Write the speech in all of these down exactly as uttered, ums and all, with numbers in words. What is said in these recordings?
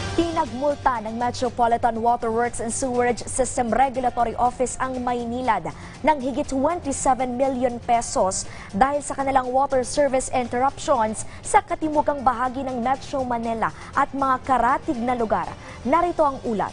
Pinagmulta ng Metropolitan Water Works and Sewerage System Regulatory Office ang Maynilad ng higit twenty-seven million pesos dahil sa kanilang water service interruptions sa katimugang bahagi ng Metro Manila at mga karatig na lugar. Narito ang ulat.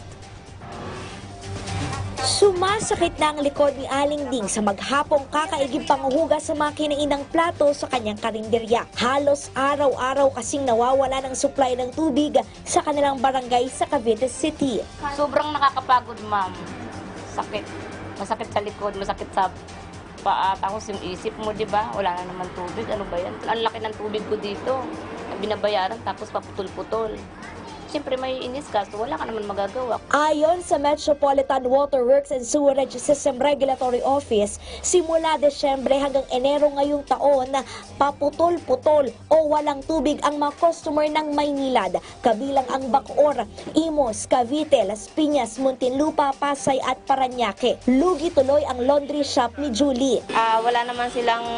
Sumasakit na ang likod ni Aling Ding sa maghapong kakaigib panghuhugas sa mga kinainang plato sa kanyang karinderya. Halos araw-araw kasing nawawala ng supply ng tubig sa kanilang barangay sa Cavite City. Sobrang nakakapagod, ma'am. Sakit. Masakit sa likod, masakit sa paa. Tapos yung isip mo, di ba? Wala na naman tubig. Ano ba yan? Ang laki ng tubig ko dito. Binabayaran tapos paputol-putol. Siyempre may inis ka, so wala ka naman magagawa. Ayon sa Metropolitan Water Works and Sewerage System Regulatory Office, simula Desyembre hanggang Enero ngayong taon, paputol-putol o walang tubig ang mga customer ng Maynilad, kabilang ang Bacoor, Imos, Cavite, Las Piñas, Muntinlupa, Pasay at Parañaque. Lugi tuloy ang laundry shop ni Julie. Uh, wala naman silang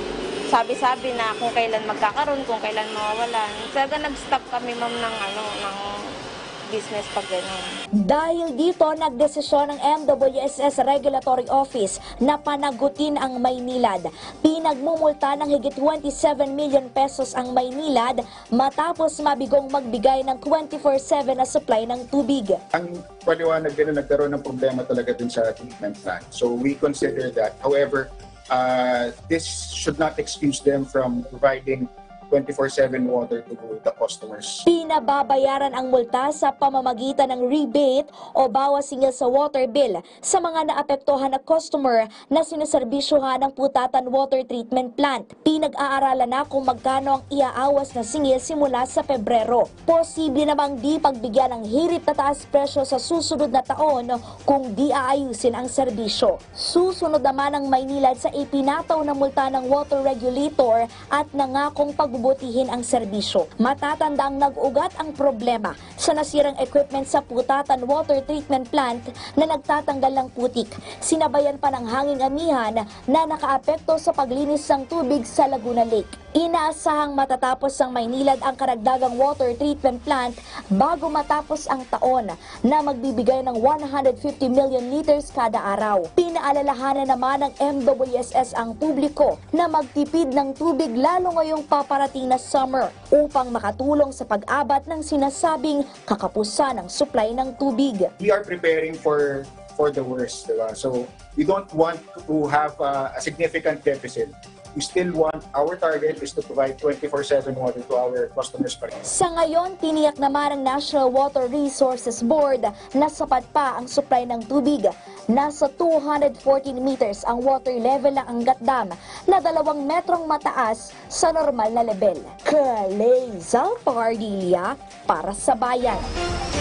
sabi-sabi na kung kailan magkakaroon, kung kailan mawawalan. Talaga nag-stop kami, ma'am, ng, ano, ng business pag gano'n. Dahil dito, nagdesisyon ng M W S S Regulatory Office na panagutin ang Maynilad. Pinagmumulta ng higit twenty-seven million pesos ang Maynilad matapos mabigong magbigay ng twenty-four seven na supply ng tubig. Ang paliwanag din na nagkaroon ng problema talaga dun sa treatment plant. So we consider that. However, Uh, this should not excuse them from providing twenty-four seven water to the customers. Pinababayaran ang multa sa pamamagitan ng rebate o bawas singil sa water bill sa mga naapektuhan na customer na sineserbisyuhan ng Putatan Water Treatment Plant. Pinag-aaralan na kung magkano ang iaawas na singil simula sa Pebrero. Posible namang di pagbigyan ng hirit na taas presyo sa susunod na taon kung di aayusin ang serbisyo. Susunod naman ang Maynilad sa ipinataw na multa ng water regulator at nangakong pag butihin ang serbisyo. Matatandang nag-ugat ang problema sa nasirang equipment sa Putatan Water Treatment Plant na nagtatanggal ng putik. Sinabayan pa ng hanging amihan na nakaapekto sa paglinis ng tubig sa Laguna Lake. Inaasahang matatapos ang Maynilad ang karagdagang water treatment plant bago matapos ang taon na magbibigay ng one hundred fifty million liters kada araw. Pinaalalahanan naman ng M W S S ang publiko na magtipid ng tubig lalo ngayong paparating na summer upang makatulong sa pag-abat ng sinasabing kakapusan ng supply ng tubig. We are preparing for for the worst, diba? So we don't want to have uh, a significant deficit. We still want, our target is to provide twenty-four seven water to our customers pa rin. Sa ngayon, tiniyak naman ng National Water Resources Board na sapat pa ang supply ng tubig. Nasa two hundred fourteen meters ang water level ng Angat Dam na dalawang metrong mataas sa normal na level. Kalezal Pardilla para sa Bayan.